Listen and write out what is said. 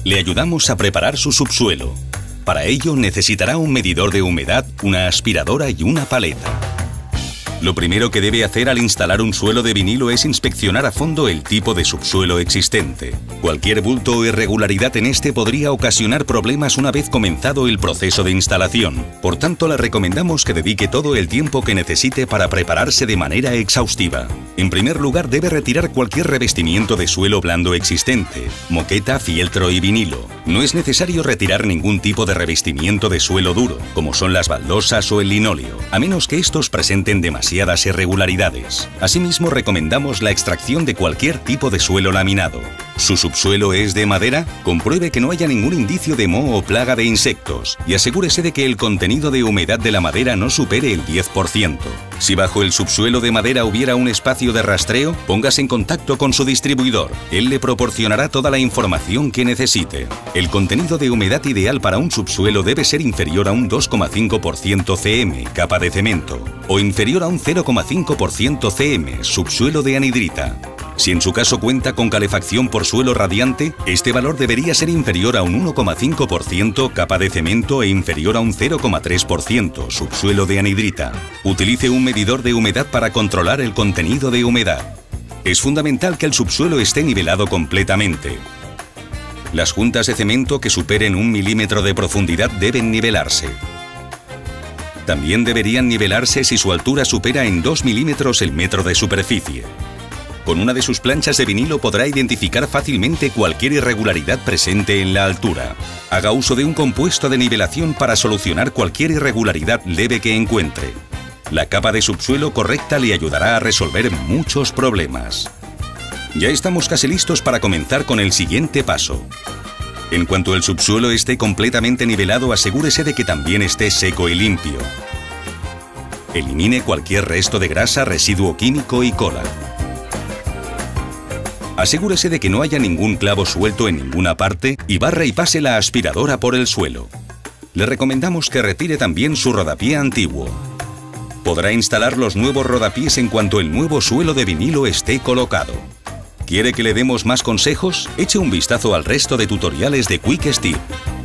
Le ayudamos a preparar su subsuelo. Para ello necesitará un medidor de humedad, una aspiradora y una paleta. Lo primero que debe hacer al instalar un suelo de vinilo es inspeccionar a fondo el tipo de subsuelo existente. Cualquier bulto o irregularidad en este podría ocasionar problemas una vez comenzado el proceso de instalación. Por tanto, le recomendamos que dedique todo el tiempo que necesite para prepararse de manera exhaustiva. En primer lugar, debe retirar cualquier revestimiento de suelo blando existente, moqueta, fieltro y vinilo. No es necesario retirar ningún tipo de revestimiento de suelo duro, como son las baldosas o el linóleo, a menos que estos presenten demasiadas irregularidades. Asimismo, recomendamos la extracción de cualquier tipo de suelo laminado. ¿Su subsuelo es de madera? Compruebe que no haya ningún indicio de moho o plaga de insectos y asegúrese de que el contenido de humedad de la madera no supere el 10%. Si bajo el subsuelo de madera hubiera un espacio de rastreo, póngase en contacto con su distribuidor. Él le proporcionará toda la información que necesite. El contenido de humedad ideal para un subsuelo debe ser inferior a un 2,5% cm, capa de cemento, o inferior a un 0,5% cm, subsuelo de anhidrita. Si en su caso cuenta con calefacción por suelo radiante, este valor debería ser inferior a un 1,5% capa de cemento e inferior a un 0,3% subsuelo de anhidrita. Utilice un medidor de humedad para controlar el contenido de humedad. Es fundamental que el subsuelo esté nivelado completamente. Las juntas de cemento que superen 1 milímetro de profundidad deben nivelarse. También deberían nivelarse si su altura supera en 2 milímetros el metro de superficie. Con una de sus planchas de vinilo podrá identificar fácilmente cualquier irregularidad presente en la altura. Haga uso de un compuesto de nivelación para solucionar cualquier irregularidad leve que encuentre. La capa de subsuelo correcta le ayudará a resolver muchos problemas. Ya estamos casi listos para comenzar con el siguiente paso. En cuanto el subsuelo esté completamente nivelado, asegúrese de que también esté seco y limpio. Elimine cualquier resto de grasa, residuo químico y cola. Asegúrese de que no haya ningún clavo suelto en ninguna parte y barra y pase la aspiradora por el suelo. Le recomendamos que retire también su rodapié antiguo. Podrá instalar los nuevos rodapiés en cuanto el nuevo suelo de vinilo esté colocado. ¿Quiere que le demos más consejos? Eche un vistazo al resto de tutoriales de Quick Step.